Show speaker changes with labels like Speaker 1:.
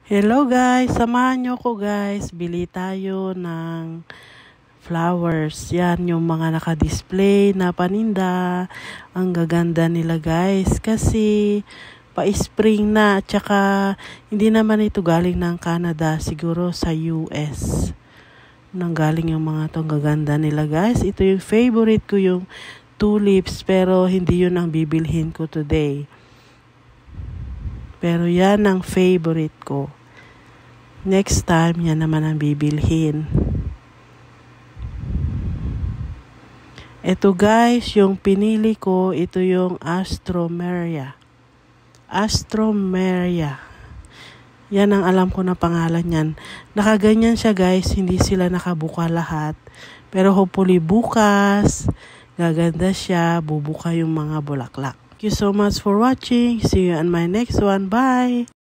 Speaker 1: Hello guys, samahan nyo ko guys. Bili tayo ng flowers. Yan yung mga naka-display na paninda. Ang gaganda nila guys kasi pa-spring na at saka hindi naman ito galing ng Canada, siguro sa US. Nanggaling yung mga to, gaganda nila guys. Ito yung favorite ko, yung tulips, pero hindi yun ang bibilhin ko today. Pero yan ang favorite ko. Next time, yan naman ang bibilhin. Ito guys, yung pinili ko, ito yung Astromeria. Astromeria. Yan ang alam ko na pangalan yan. Nakaganyan siya guys, hindi sila nakabuka lahat. Pero hopefully bukas, gaganda siya, bubuka yung mga bulaklak. Thank you so much for watching. See you on my next one. Bye!